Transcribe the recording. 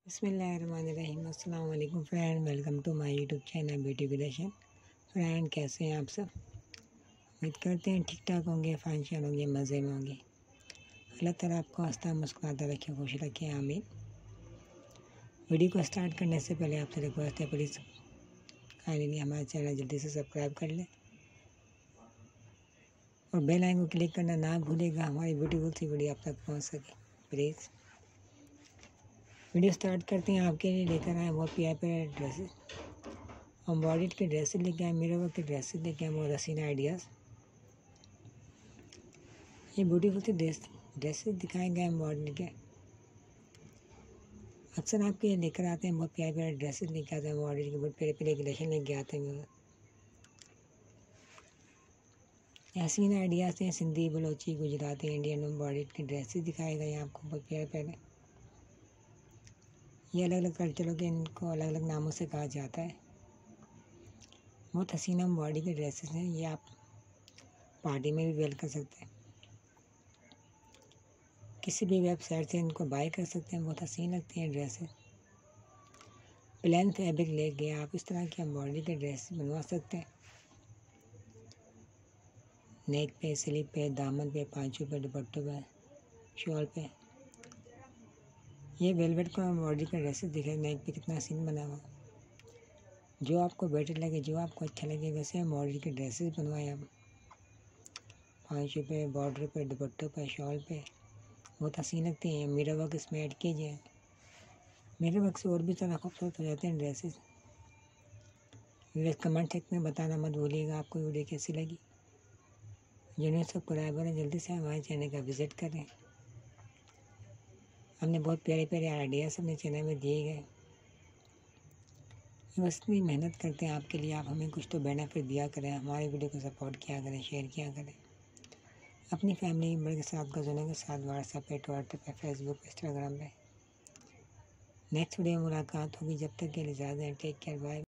बिस्मिल्लाहिर्रहमानिर्रहीम। अस्सलाम वालेकुम friend, welcome to my YouTube channel beauty creation. Friend, कैसे हैं आप सब? उम्मीद करते हैं ठीक ठाक होंगे, फाइनशाल होंगे, मज़े में होंगे। अल्लाह ताला आपको हंसता मुस्कुराता रखे, खुश रखे, आमीन। वीडियो को स्टार्ट करने से पहले आपसे रिक्वेस्ट है, प्लीज़ काइंडली हमारे चैनल जल्दी से सब्सक्राइब कर लें और बेल आइकन को क्लिक करना ना भूलिएगा, हमारी ब्यूटीफुल सी वीडियो आप तक पहुँच सके प्लीज़। वीडियो स्टार्ट करते हैं। आपके लिए लेकर आए बहुत प्यारे प्यारे ड्रेसेस, एम्ब्रॉयडर्ड के ड्रेसेस लेके आए, मिरर वर्क के ड्रेसेस लेके आए, बहुत हसीन आइडियाज़। ये ब्यूटीफुल से ड्रेसेस दिखाए गए एम्ब्रॉयडर्ड के। अक्सर आपके लिए लेकर आते हैं बहुत प्यारे प्यारे ड्रेसेस लेके आते हैं एम्ब्रॉयडर्ड के, बहुत प्यारे प्यारे कलेक्शन लेके आते हैं। हसीन आइडियाज़ हैं, सिंधी, बलोची, गुजराती, इंडियन एम्ब्रॉयडर्ड के ड्रेसेस दिखाए गए हैं आपको बहुत प्यारे प्यारे। ये अलग अलग कल्चरों के इनको अलग अलग नामों से कहा जाता है। बहुत हसीन एम्ब्रॉयडरी के ड्रेसेस हैं, ये आप पार्टी में भी वेयर कर सकते हैं, किसी भी वेबसाइट से इनको बाय कर सकते हैं। बहुत हसीन लगती हैं ड्रेसेस। प्लेन फैब्रिक लेके आप इस तरह की एम्ब्रॉयडरी के ड्रेसेस बनवा सकते हैं। नेक पे, स्लीव पे, दामन पे, पांचों पे, दुपट्टों पे, शॉल पे। ये वेलवेट का एम्ब्रॉयडरी का ड्रेसेस दिखे, नेक पे कितना हसीन बना हुआ। जो आपको बेटर लगे, जो आपको अच्छा लगे, वैसे एम्ब्रॉयडरी के ड्रेसेस बनवाएं आप। पांचों पे, बॉर्डर पे, दुपट्टों पे, शॉल पे, बहुत हसीन लगती हैं। मिरर वर्क इसमें ऐड कीजिए, मिरर वर्क से और भी ज़्यादा खूबसूरत हो जाते हैं ड्रेसेस। कमेंट सेक्शन में बताना मत भूलिएगा आपको वीडियो कैसी लगी। जिन्हें सब्सक्राइबर हैं जल्दी से हमारे चैनल का विज़िट करें। हमने बहुत प्यारे प्यारे आइडियाज़ अपने चैनल में दिए गए। बस इतनी मेहनत करते हैं आपके लिए, आप हमें कुछ तो बेनिफिट दिया करें, हमारे वीडियो को सपोर्ट किया करें, शेयर किया करें अपनी फैमिली मेम्बर के साथ, कज़नों के साथ, व्हाट्सएप पे, ट्विटर पे, फेसबुक, इंस्टाग्राम पे। नेक्स्ट वीडियो में मुलाकात होगी, जब तक के लिए इजाज़त दें। Take care, bye.